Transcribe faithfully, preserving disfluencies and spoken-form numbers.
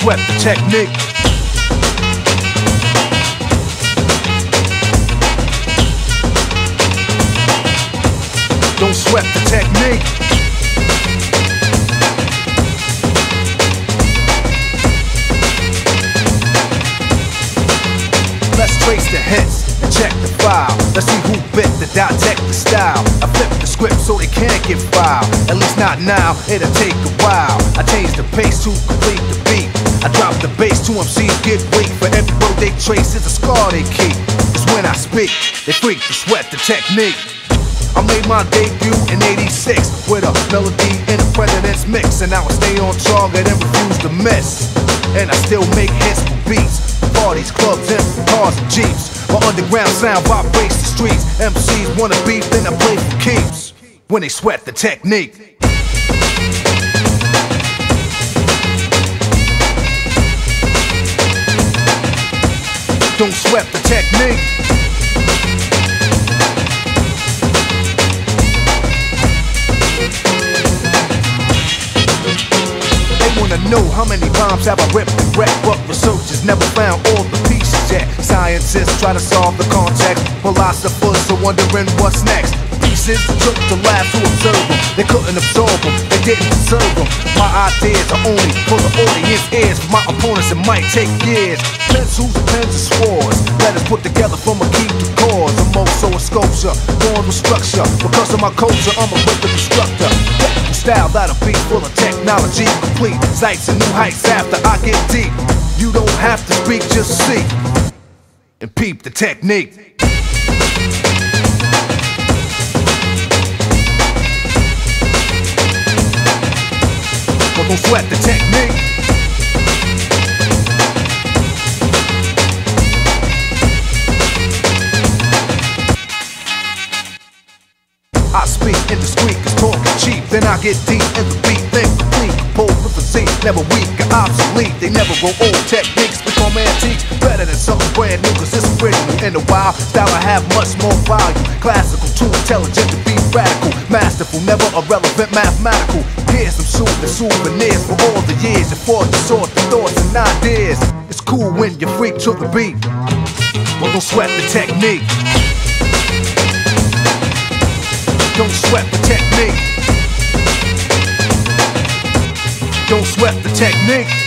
sweat the technique. Don't sweat the technique. Let's trace the hits and check the file. Let's see who bit the dissect the style. I flip the script so they can't get filed. At least not now, it'll take a while. I change the pace to complete the beat. I drop the bass, two M Cs get weak. For every word they trace is a scar they keep. It's when I speak, they freak to sweat the technique. I made my debut in eighty-six with a melody in a president's mix, and now I stay on target and refuse to miss. And I still make hits for beats, for parties, clubs, and cars and jeeps. My underground sound vibrates the streets. M Cs wanna beef, then I play for keeps. When they sweat the technique. Don't sweat the technique. Wanna know how many bombs have I ripped and wrecked, but researchers never found all the pieces yet. Scientists try to solve the context, philosophers are wondering what's next. Pieces took to labs to observe them, they couldn't absorb them, they didn't deserve them. My ideas are only for the audience ears, for my opponents it might take years. Pencils, pens, and swords, letters put together from a key to cause. I'm also a sculpture, born with structure. Because of my culture, I'm a wicked instructor. Style that'll be full of technology, complete sights and new heights after I get deep. You don't have to speak, just see and peep the technique. But don't sweat the technique. I speak indiscreet, cause talk is cheap. Then I get deep in the beat, then complete. Composed with a Z, never weak or obsolete. They never grow old, techniques become antiques. Better than something brand new, cause it's original. In a while, style I have much more value. Classical, too intelligent to be radical. Masterful, never irrelevant, mathematical. Here's some soothing souvenirs for all the years. And for the sort of thoughts and ideas. It's cool when you freak to the beat, but don't sweat the technique. Don't sweat the technique. Don't sweat the technique.